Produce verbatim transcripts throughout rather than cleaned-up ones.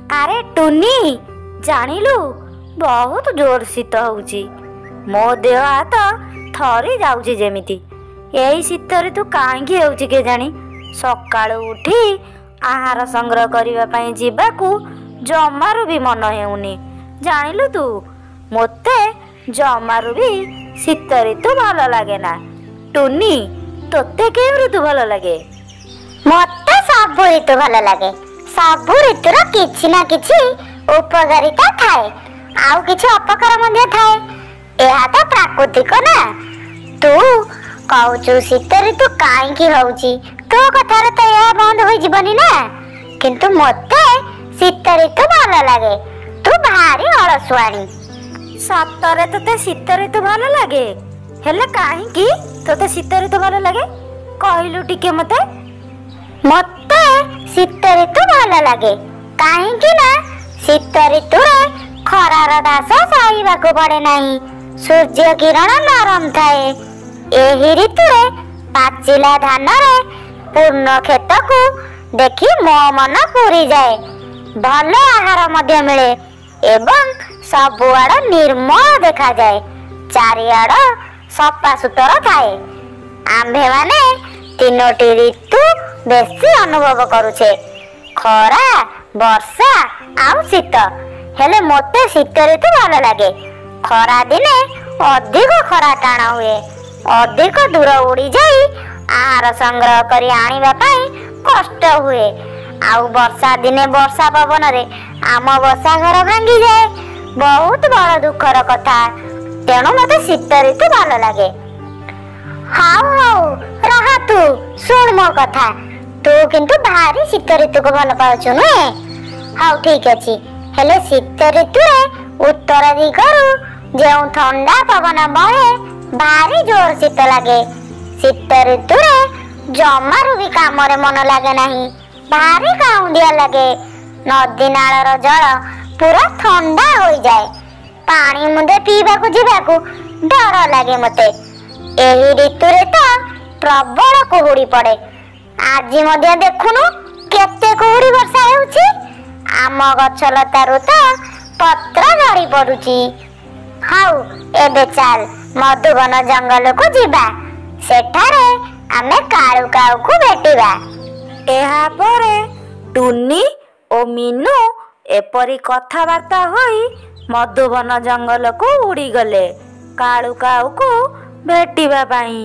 अरे टुनी जानिलु बहुत जोर शीत होउची मो देह हाथ थरी जाउची जेमिति एई शीत ऋतु काहेकि होउची के जानी सकाळु उठी आहार संग्रह करिवा पई जिबाकू जमारु भी मन हेउनी जानिलु तू मोते जमारु भी शीत ऋतु भल लागे ना। टुनी तोते के ऋतु भल लागे? मते सब ऋतु भल लागे। सब ऋतुर किछि ना किछि उपकारिता थाए आउ किछि अपकार मध्य थाए। एहा तो प्राकृतिक ना। तू कहूचु शीत ऋतु काहेकि होउची तो कथारे तो यह बंद होई जीवनी ना किंतु मते शीत ऋतु भल लागे। तू भारी अलसुआणी। सतरे तोते शीत ऋतु भल लागे हेले काहेकि तोते शीत ऋतु भल लागे कहलु टिके मते? मते शीत ऋतु भल लागे काहेकि ना शीत ऋतु खरार दास सहिबाकू पड़े नाही। सूर्य किरण नरम थाए। एही ऋतु पाचिला धान रे पूर्ण खेत को देखी मो मन पूरी जाए। भल आहार मध्य मिले एवं सबुआड़ निर्मल देखा जाए। चारिआड़ सफा सुतर थाए। आंभे माने तीनोटी ऋतु बेसी अनुभव करुछे खरा वर्षा आउ शीत। हेले मोते शीत ऋतु भल लागे। खरा दिने अधिक खरा टाण हुए अधिक दूर उड़ी जाई आहार संग्रह करी आनिबा पई कष्ट हुए। आउ वर्षा दिने वर्षा पवन रे आम बसा घर भांगी जाए बहुत बड़ दुखर कथा। तेणु मते शीत ऋतु भल लागे। हाउ हाउ रहा तू सुन मो कथा। तू किंतु भारी शीत ऋतु को भल पाउछु नुहे। हाउ ठीक अछि हेले शीत ऋतु उत्तर दिगरु जेउ ठंडा पवन बहे भारी जोर शीत लागे। शीत ऋतु जमारु भी काम रे मन लागे नाही। भारी काउंडिया लागे। नदी नालर जल पूरा ठंडा हो जाए। पानी मुंदे पीबाकू जिबाकू डर लागे मते। एही ऋतु रे तो प्रबल कुहुड़ी पड़े। आज मध्य देखुनु केते कुहुड़ी वर्षा हेउची। आम गछ लतारु तो पत्र झड़ी पड़ुची। हाउ एबे चाल मधुबन जंगल को जिबा। सेठारे आमे काळू काऊ को भेटिबा। एहा परे टुनी ओ मीनू एपरी कथाबार्ता होई मधुबन जंगल को उड़ी गले काळू काऊ को भेटिबा पाई।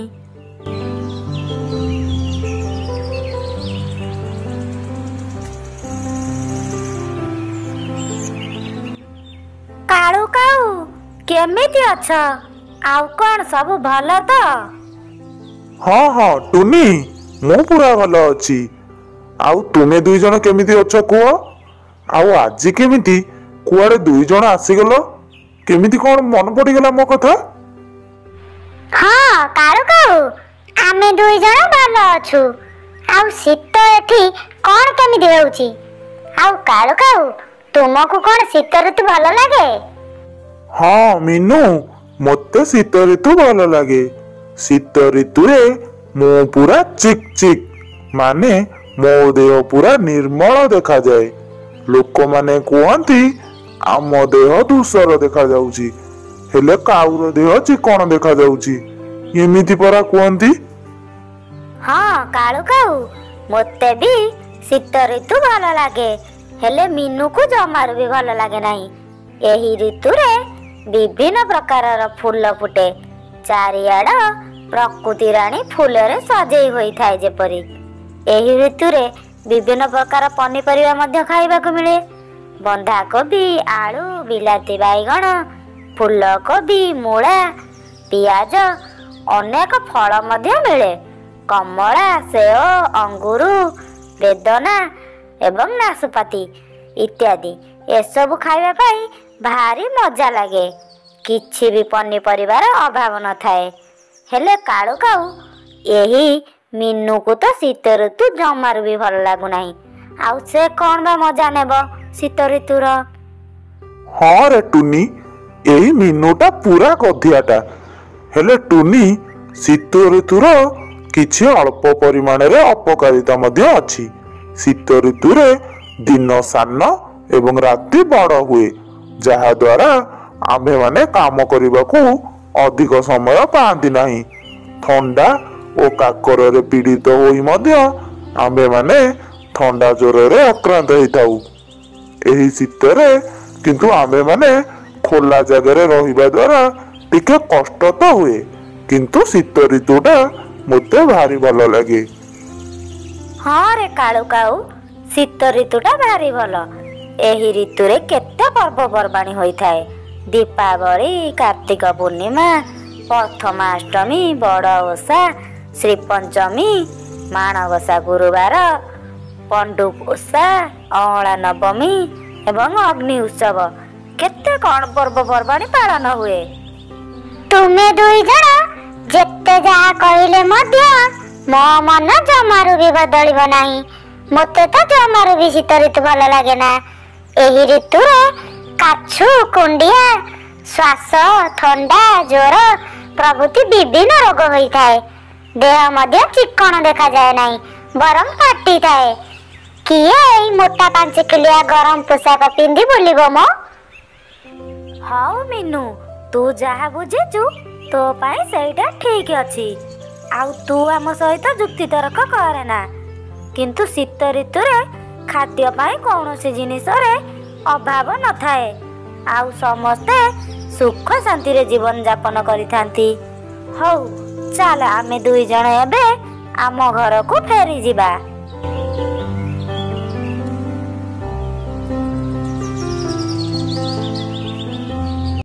काळू काऊ केमिति अछ? आउ कोन सब भल तो? हाँ हाँ टुनी मु पूरा भल अछि। आउ तुमे दुई जन केमिति अछ कुह? आउ आज केमिति कुआडे दुई जन आसीगलो? केमिति कोन मन पड़ीगला मो कथा? हाँ काळू काऊ आमे दुई जन भल अछु। आउ शीत एठी कोन केमिति हेउची? आउ काळू काऊ तुमको कोन शीत ऋतु भल लागे? हाँ मीनू मते शीत ऋतु भल लागे। शीत ऋतु रे मो पूरा चिक चिक माने मो देह पूरा निर्मल देखा जाए। लोक माने कहती आम देह धूसर देखा जाउची हेले काउर देह चिकण देखा जाउची एमिति परा कहती। हाँ काळू काऊ मते भी शीत ऋतु भल लागे हेले मीनू को जमार भी भल लागे नाही। एही ऋतु रे विभिन्न प्रकारर फूल फुटे। चारिआड़ प्रकृति राणी फूल रे सजेई होई थाए जेपरी। एही ऋतु रे विभिन्न प्रकार पनीपरिया मध्य खाइबाकू मिले। बंधा कोबी आलू बिलाती बाइगण फूलकोबी मूला पियाज अनेक फल मध्य मिले। कमला सेव अंगूर बेदना एवं नाशपाती इत्यादि एसबु खाइबा पाई भारी मजा लागे। किछि भी पनीपरिवार अभाव न थाए। हेले काळू काऊ एही मीनू को तो शीत ऋतु जमार भी भल लागु नाही। आउ से कोन बा मजा नेबो शीत ऋतुर? हाँ रे टुनी एही मीनूटा पूरा गधियाटा। हेले टुनी शीत ऋतुर किछि अल्प परिमाण रे अपकारिता मध्य अछि। शीत ऋतु रे दिन सान ଏବଂ ରାତି ବଡ଼ ହୁଏ, ଯାହା ଦ୍ୱାରା ଆମ୍ଭେମାନେ କାମ କରିବାକୁ ଅଧିକ ସମୟ ପାଆନ୍ତି ନାହିଁ। ଥଣ୍ଡା ଓ କାକରରେ ପୀଡ଼ିତ ହୋଇ ମଧ୍ୟ ଆମ୍ଭେମାନେ ଥଣ୍ଡା ଜ୍ୱରରେ ଆକ୍ରାନ୍ତ ହେଇଥାଉ। ଏହି ଶୀତରେ କିନ୍ତୁ ଆମ୍ଭେମାନେ ଖୋଲା ଜାଗାରେ ରହିବା ଦ୍ୱାରା ଟିକେ କଷ୍ଟ ତ ହୁଏ, କିନ୍ତୁ ଶୀତ ଋତୁଟା ମୋତେ ଭାରି ଭଲ ଲାଗେ। ହଁ ରେ କାଳୁ କାଉ, ଶୀତ ଋତୁଟା ଭାରି ଭଲ। ଏହି ଋତୁରେ କେତେ ପର୍ବପର୍ବାଣୀ ହୋଇଥାଏ। ଦୀପାବଳି, କାର୍ତ୍ତିକ ପୂର୍ଣ୍ଣିମା, ପ୍ରଥମାଷ୍ଟମୀ, ବଡ଼ ଓଷା, ଶ୍ରୀପଞ୍ଚମୀ, ମାଣବସା ଗୁରୁବାର, ପଣ୍ଡୁ ଓଷା, ଅଁଳା ନବମୀ ଏବଂ ଅଗ୍ନି ଉତ୍ସବ। କେତେ କ'ଣ ପର୍ବପର୍ବାଣୀ ପାଳନ ହୁଏ। ତୁମେ ଦୁଇ ଜଣ ଯେତେ ଯାହା କହିଲେ ମଧ୍ୟ ମୋ ମନ ଜମାରୁ ବି ବଦଳିବ ନାହିଁ। ମୋତେ ତ ଜମାରୁ ବି ଶୀତ ଋତୁ ଭଲ ଲାଗେ ନା। ଏହି ଋତୁରେ କାଛୁ, କୁଣ୍ଡିଆ, ଶ୍ୱାସ, ଥଣ୍ଡା, ଜ୍ୱର ପ୍ରଭୃତି ବିଭିନ୍ନ ରୋଗ ହୋଇଥାଏ। ଦେହ ମଧ୍ୟ ଚିକ୍କଣ ଦେଖାଯାଏ ନାହିଁ, ବରଂ ଫାଟିଥାଏ। କିଏ ଏଇ ମୋଟା ପାଞ୍ଚ କିଲିଆ ଗରମ ପୋଷାକ ପିନ୍ଧି ବୁଲିବ ମ? ହଉ ମିନୁ, ତୁ ଯାହା ବୁଝିଛୁ ତୋ ପାଇଁ ସେଇଟା ଠିକ ଅଛି। ଆଉ ତୁ ଆମ ସହିତ ଯୁକ୍ତି ତର୍କ କରେନା। କିନ୍ତୁ ଶୀତ ଋତୁରେ ଖାଦ୍ୟ ପାଇଁ କୌଣସି ଜିନିଷରେ ଅଭାବ ନଥାଏ, ଆଉ ସମସ୍ତେ ସୁଖ ଶାନ୍ତିରେ ଜୀବନ ଯାପନ କରିଥାନ୍ତି। ହଉ ଚାଲ ଆମେ ଦୁଇ ଜଣ ଏବେ ଆମ ଘରକୁ ଫେରିଯିବା।